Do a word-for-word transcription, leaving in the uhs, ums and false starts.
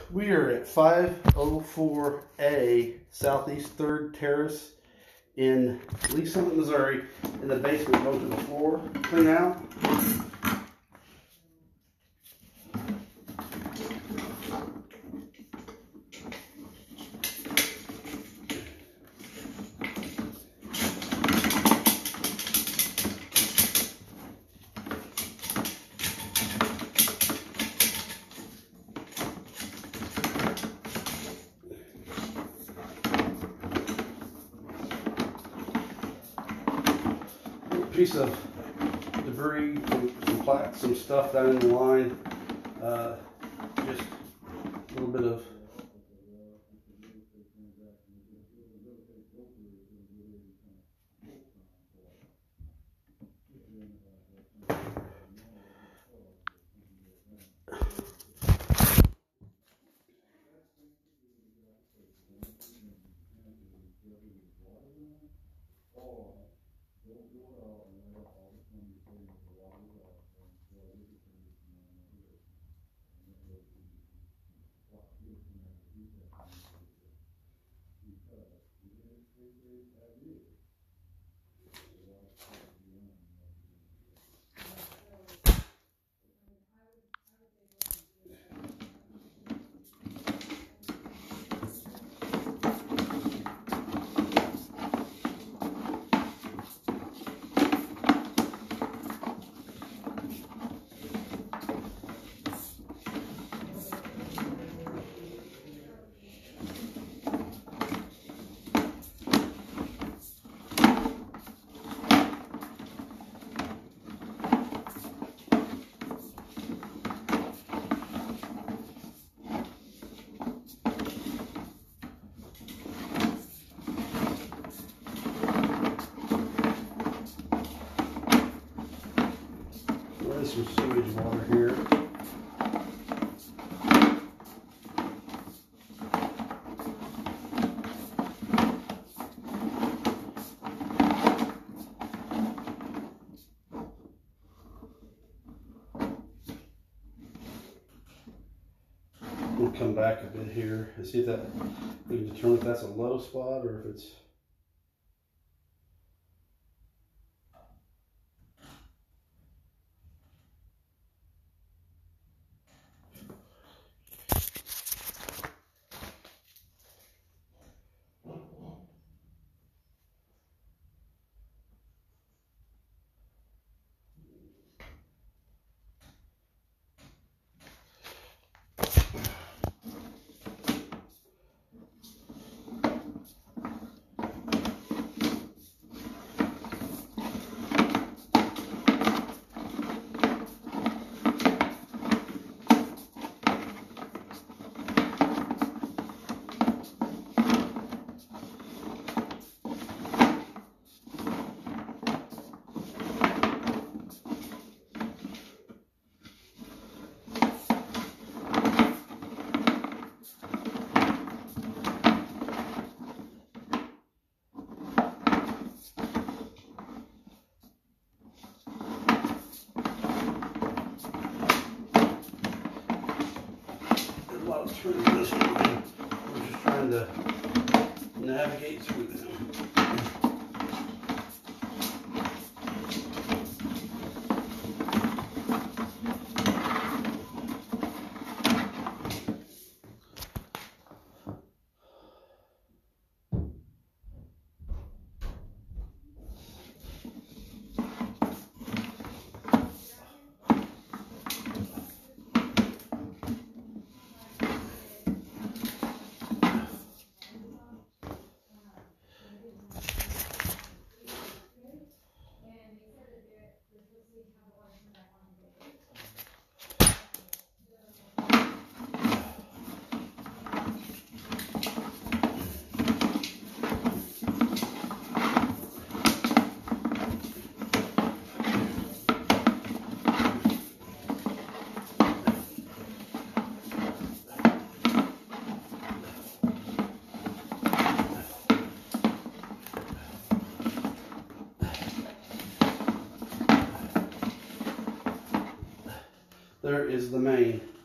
We are at five oh four A Southeast third Terrace in Lee Summit, Missouri. In the basement, go to the floor, clean out. Piece of debris, some, some plaques, some stuff down in the line, uh, just a little bit of There's some sewage water here. We'll come back a bit here and see if that, we can determine if that's a low spot or if it's turning this way. We're just trying to navigate through them. There is the main.